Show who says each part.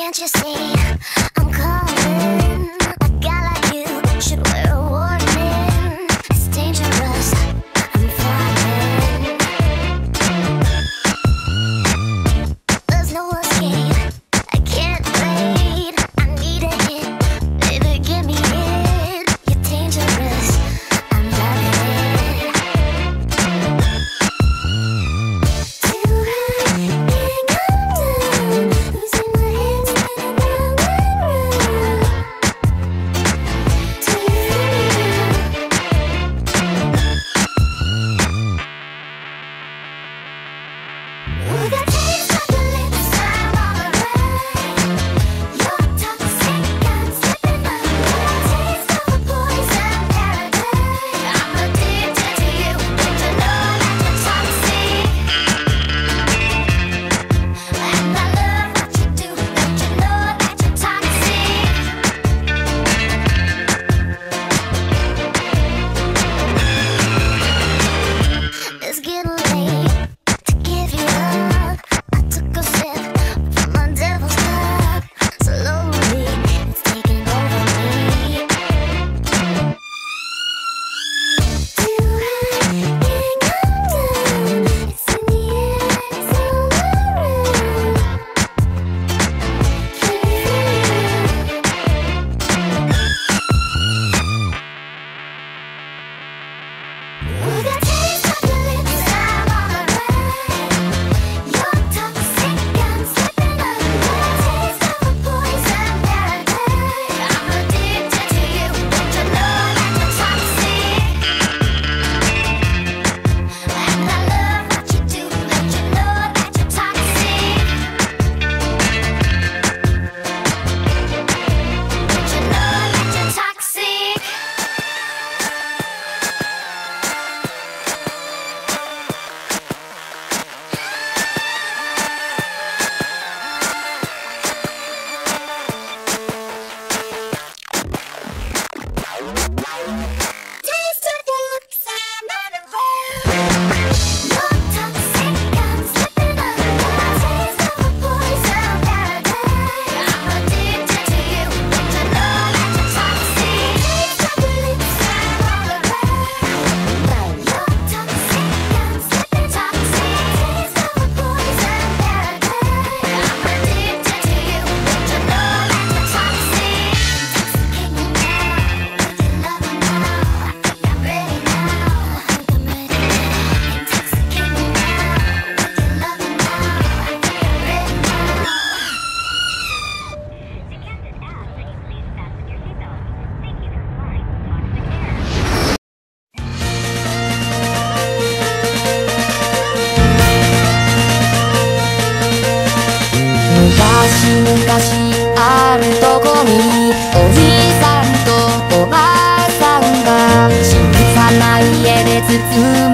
Speaker 1: Can't you see I'm calling? A guy like you should wear a warning. It's dangerous, I'm falling. There's no escape, I can't wait. I need a hit, baby, give me it. You're dangerous, I'm loving it. Too high, can't come down. Losing my head, spinning round and round. Till you ooh, the taste of your lips, I'm on the ride. You're toxic, I'm slipping under. Taste of a poison paradise. I'm addicted to you, don't you know that you're toxic? And I love what you do, don't you know that you're toxic? It's getting late to give you up. I took a sip from my devil's cup. Slowly, it's taking over me. Too high, can't come down. It's in the air, it's all around. Can you feel it? Ooh, the taste of your lips, I'm on the ride. You're toxic, I'm slipping under. Taste of a poison paradise. I'm addicted to you, don't you know that you're toxic? And I love what you do, don't you know that you're toxic? Don't you know that you're toxic? Taste of your lips, I'm on the road. You're toxic, I'm slipping under. Taste of a poison paradise. I'm addicted to you, don't you know that you're toxic? Taste of your lips, I'm on the road. You're toxic, I'm slipping toxic. Taste of a poison paradise. I'm addicted to you, don't you know that you're toxic? Intoxicate me now, with your loving now. I think I'm ready now. I think I'm ready. Intoxicate me now, with your loving now. I think I'm ready now.
Speaker 2: To get this app, can you please fasten your seatbelt? Thank you for flying toxic air.
Speaker 3: 昔あるとこにおじさんとおばあさんが小さな家で包